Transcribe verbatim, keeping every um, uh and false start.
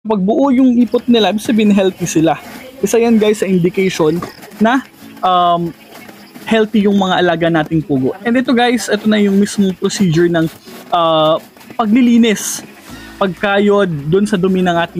Pag buo yung ipot nila, ibig sabihin healthy sila. Isa yan guys sa indication na um, healthy yung mga alaga nating pugo. And ito guys, ito na yung mismong procedure ng uh, paglilinis, pagkayod dun sa dumi ng ating